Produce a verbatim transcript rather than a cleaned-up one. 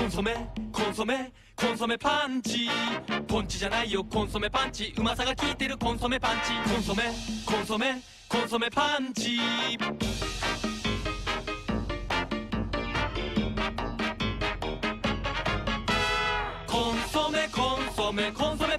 ンソメコンソメコンソメパンチ、ポンチじゃないよコンソメパンチ、うまさが効いてるコンソメパンチ、コンソメコンソメコンソメパンチ。コンソメコンソメコンソメ